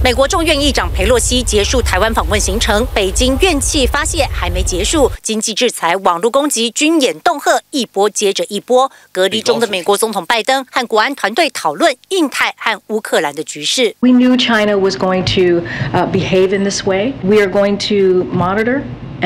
美国众院议长裴洛西结束台湾访问行程，北京怨气发泄还没结束，经济制裁、网络攻击、军演恫吓一波接着一波。隔离中的美国总统拜登和国安团队讨论印太和乌克兰的局势。 We knew China was going to behave in this way. We are going to monitor.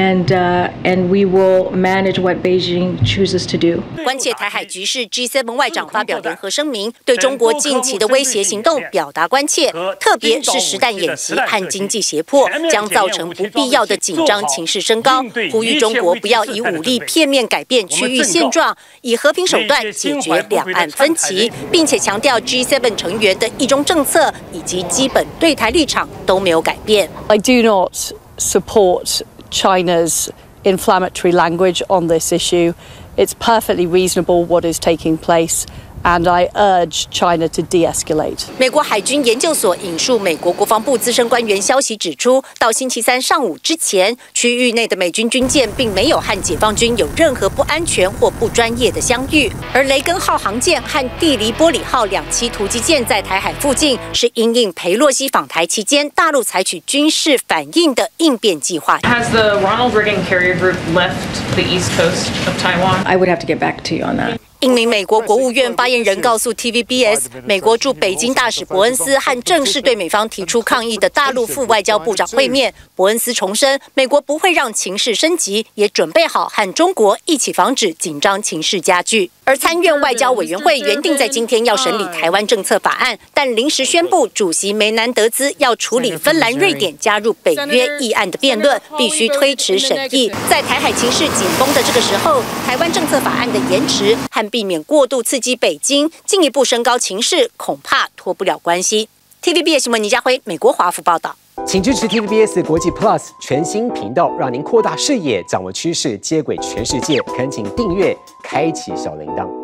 And we will manage what Beijing chooses to do. 关切台海局势 ，G7 外长发表联合声明，对中国近期的威胁行动表达关切，特别是实弹演习和经济胁迫，将造成不必要的紧张情势升高，呼吁中国不要以武力片面改变区域现状，以和平手段解决两岸分歧，并且强调 G7 成员的一中政策以及基本对台立场都没有改变。 I do not support China's inflammatory language on this issue. It's perfectly reasonable what is taking place, and I urge China to de-escalate. 美国海军研究所引述美国国防部资深官员消息指出，到星期三上午之前，区域内的美军军舰并没有和解放军有任何不安全或不专业的相遇。而雷根号航舰和蒂黎波里号两栖突击舰在台海附近，是因应裴洛西访台期间，大陆采取军事反应的应变计划。 Has the Ronald Reagan carrier group left the east coast of Taiwan? I would have to get back to you on that. 一名美国国务院发言人告诉 TVBS， 美国驻北京大使伯恩斯和正式对美方提出抗议的大陆副外交部长会面。伯恩斯重申，美国不会让情势升级，也准备好和中国一起防止紧张情势加剧。而参院外交委员会原定在今天要审理台湾政策法案，但临时宣布主席梅南德兹要处理芬兰、瑞典加入北约议案的辩论，必须推迟审议。在台海情势紧绷的这个时候，台湾政策法案的延迟和避免过度刺激北京，进一步升高情势，恐怕脱不了关系。TVBS 新闻倪家辉，美国华府报道。 请支持 TVBS 国际 Plus 全新频道，让您扩大视野，掌握趋势，接轨全世界。恳请订阅，开启小铃铛。